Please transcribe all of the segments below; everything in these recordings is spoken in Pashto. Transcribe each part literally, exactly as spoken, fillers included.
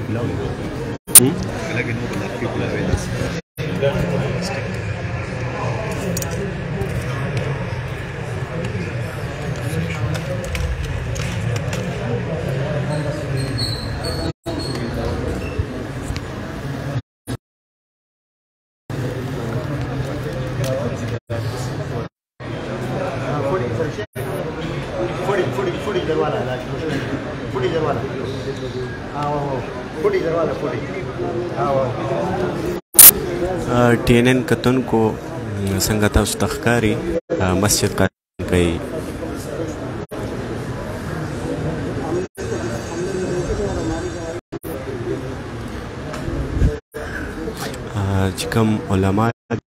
pilau ya. Hmm? Lagi no berarti pilau ini. T N N कतन को संगता उस्तखकारी मस्जिद का कई कम उलमा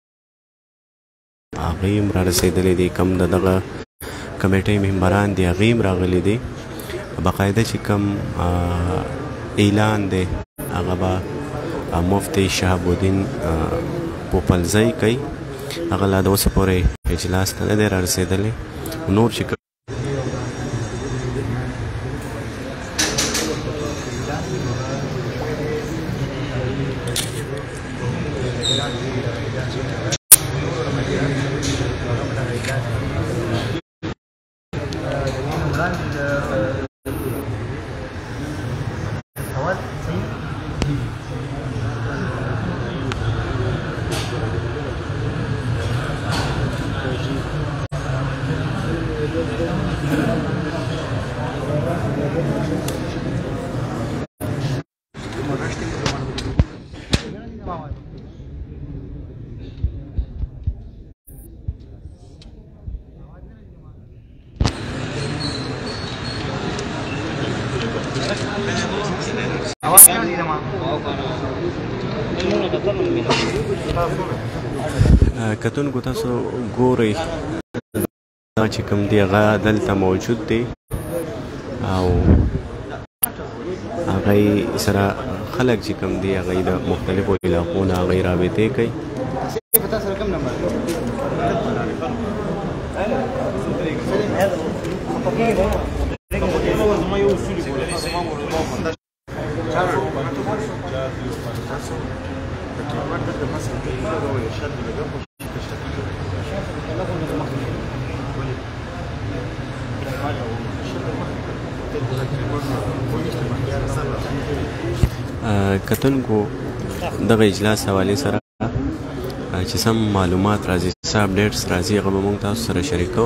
आगीम را رسیدلې دي کم دغه کمیټې ممبران دي آغیم راغلي دي باقاعده چې کم اعلان دی هغه به مفتی شهاب الدین پوپلزی کوي هغه لا د اوسه پورې اجلاس ته نه دی را رسېدلی نور چې کتونکو تاسو ګورئ دا چې کوم دی هغه دلته موجود دی او هغه سره خلک چې کوم دی هغه د مختلفو علاقو نه هغه رابطې کوي کتونکو دغه اجلاس حواله سره چې سم معلومات راځي څه اپډیټس راځي هغه به موږ تاسو سره شریکو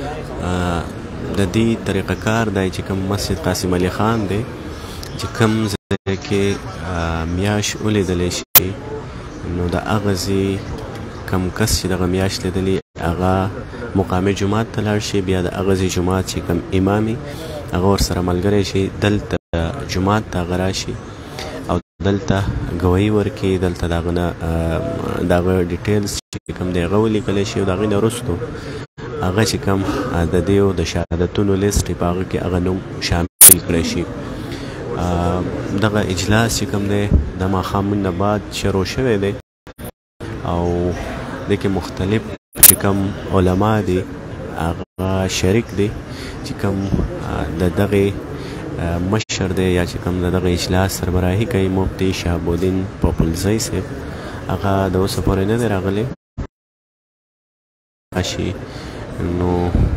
د دې طریقه کار دی چې کوم مسجد قاسم علي خان دی چې کوم ځای کې میاش ولیدلی شي نو د هغه ځای کم کس چې دغه میاش لیدلی هغه مقامي جومات ته لاړ شي بیا د هغه ځای جومات چې کوم امامي هغه ورسره ملګری شي دلته جومات ته هغه راشي او دلته ګواهي ورکړي دلته د هغه نه د هغه ډیټیلز چې کوم دی هغه ولیکلی شي او د هغې نه وروستو هغه چې کوم د دې د شهادتونو لیست په هغه کې هغه نوم شامل کړی شي دغه اجلاس چې کوم دی د ماښام نه بعد شروع شوی دی او د کې مختلف چې کوم علما دي هغه شریک دي چې کوم د دغه مشر دی یا چې کوم د دغه اجلاس سربراهي کوي مفتی شهاب الدین پوپلزی صاحب هغه د اوسه پورې نه دی راغلی شي نو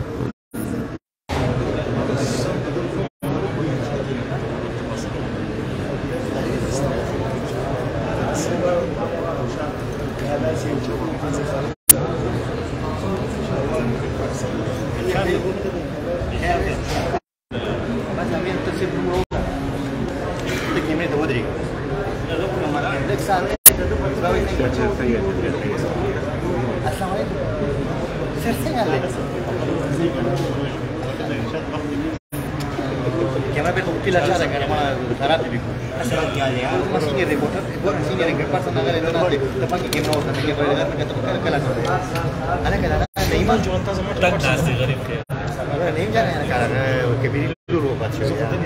Chiama per tutti la casa che era sarà tipico. Ma signor reporter, buon signore che passa magari non ha da pagi che no, perché poi la perché tocca la casa. Ana che la nei mangio fantasma molto fantastico غريب كده. Allora nei già nella casa che per il loro faccio.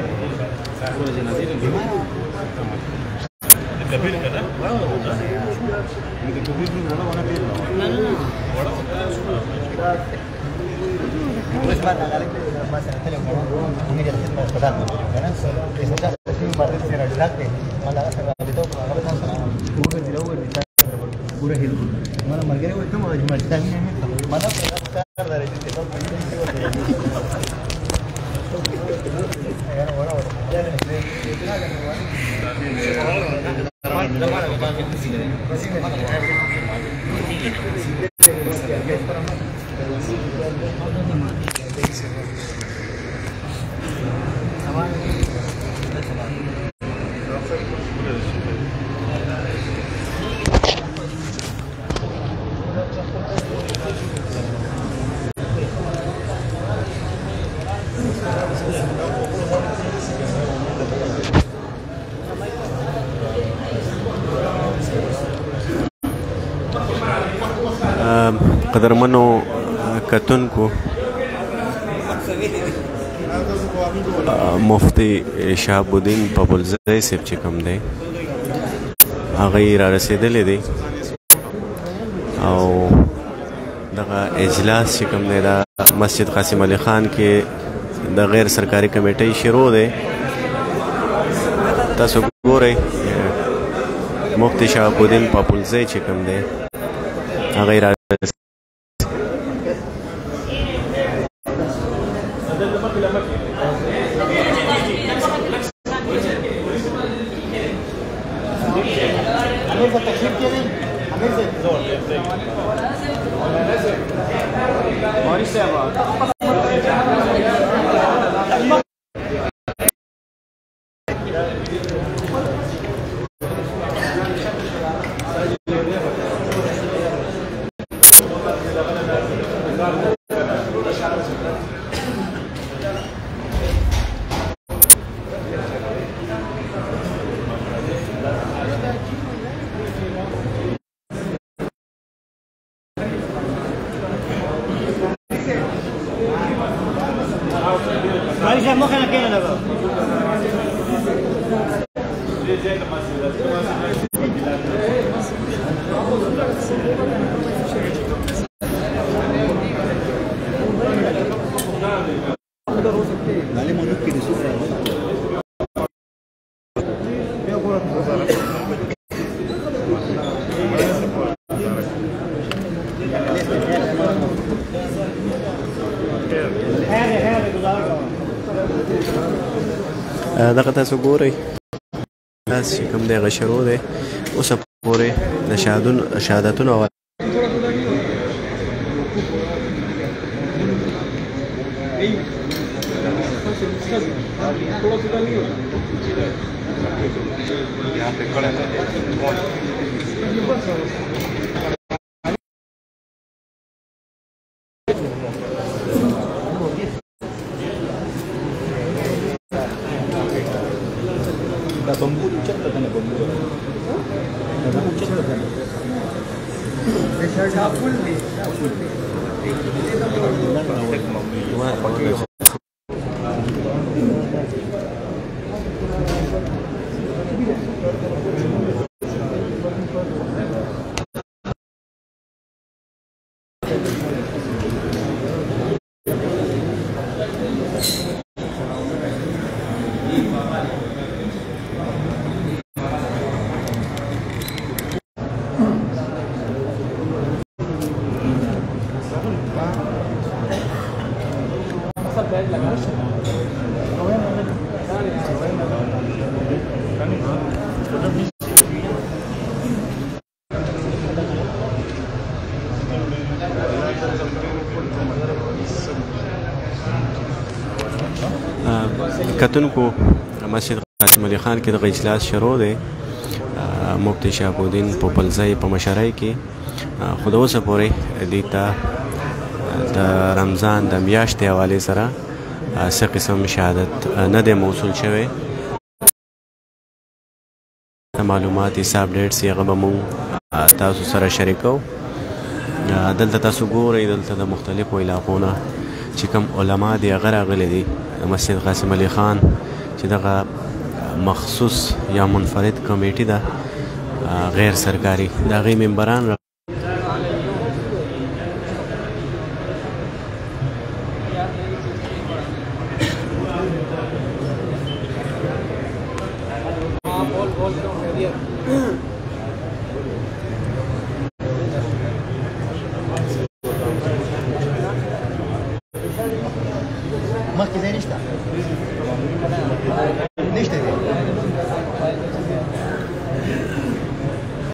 Capire che no, no, no. Pues para darle más en el teléfono, mira, está esperando, ¿no? Eso ya es un barrio cerrado. Gracias. Malah saya begitu kalau saya sana pura di luar di pura hidup. Malah marganya itu mau cuma ditanya mana pernah dari situ. قدرمنو کتونکو مفتی شهاب الدین پاپلزی صاحب چې کوم دی هغه یې را رسېدلی دی او دغه اجلاس چې کوم دی دا مسجد قاسم علي خان کې د غیر سرکاري کمیټۍ شروع دی تاسو ګورئ مفتی شهاب الدین پاپلزی چې کوم دی هغه یې را دغه تاسو ګورئ تاسو چې کوم دی هغه شروع دی اوسه پورې د شهادتونو Pemburu cepat kan pemburu. Pemburu cepat kan. Saya capul ni. Capul ni. کتونکو مسجد قاسم علي خان کې د اجلاس شروع دی مفتی شهاب الدین پاپلزی په مشرۍ کې خو د اوسه پورې دې ته د رمضان د میاشتې حوالې سره څه قسم شهادت نه دی موصول شوی معلومات حساب ډیټس یې هغه به مونږ تاسو سره شریکو دلته تاسو ګورئ دلته د مختلفو علاقو نه چې کوم علما دي هغه راغلي دي مسجد قاسم علي خان چې دغه مخصوص یا منفرد کمیټي ده غیر سرکاري د هغې ممبران Más que de esta.